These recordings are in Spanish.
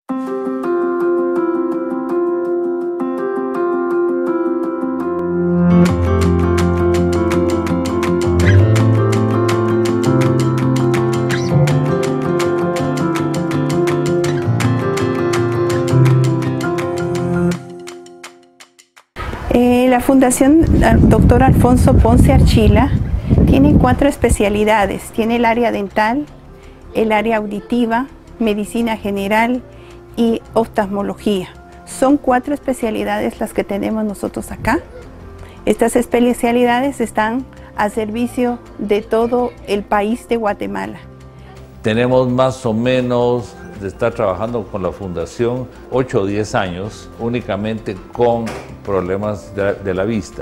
La Fundación Dr. Alfonso Ponce Archila tiene 4 especialidades. Tiene el área dental, el área auditiva, medicina general y oftalmología. Son 4 especialidades las que tenemos nosotros acá. Estas especialidades están a servicio de todo el país de Guatemala. Tenemos más o menos de estar trabajando con la Fundación 8 o 10 años únicamente con problemas de la vista.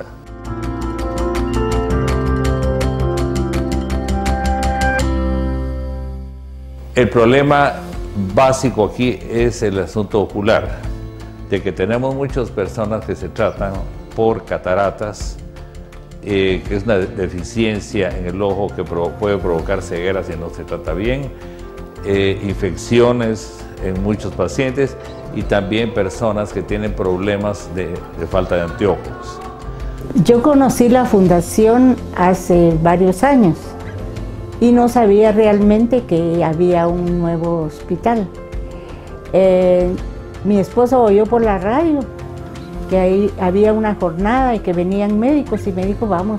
El problema básico aquí es el asunto ocular, de que tenemos muchas personas que se tratan por cataratas, que es una deficiencia en el ojo que puede provocar ceguera si no se trata bien, infecciones en muchos pacientes y también personas que tienen problemas de falta de anteojos. Yo conocí la fundación hace varios años y no sabía realmente que había un nuevo hospital. Mi esposo oyó por la radio que ahí había una jornada y que venían médicos y me dijo vamos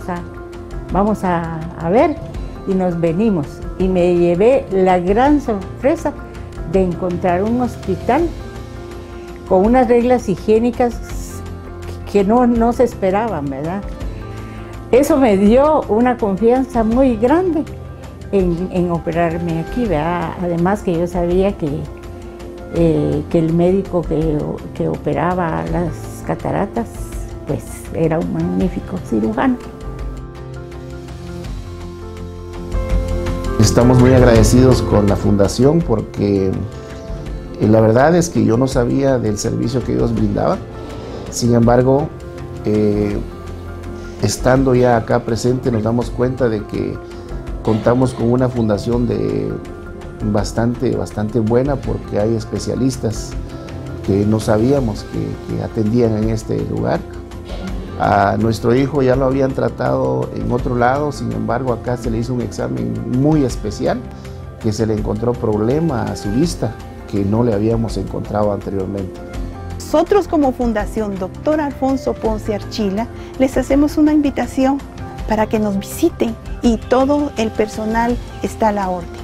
a ver, y nos venimos y me llevé la gran sorpresa de encontrar un hospital con unas reglas higiénicas que no se esperaban, ¿verdad? Eso me dio una confianza muy grande en operarme aquí, ¿verdad? Además que yo sabía que el médico que operaba las cataratas pues era un magnífico cirujano. Estamos muy agradecidos con la fundación porque la verdad es que yo no sabía del servicio que ellos brindaban. Sin embargo, estando ya acá presente nos damos cuenta de que contamos con una fundación bastante buena porque hay especialistas que no sabíamos que atendían en este lugar. A nuestro hijo ya lo habían tratado en otro lado, sin embargo acá se le hizo un examen muy especial que se le encontró problema a su vista que no le habíamos encontrado anteriormente. Nosotros como Fundación Dr. Alfonso Ponce Archila les hacemos una invitación para que nos visiten y todo el personal está a la orden.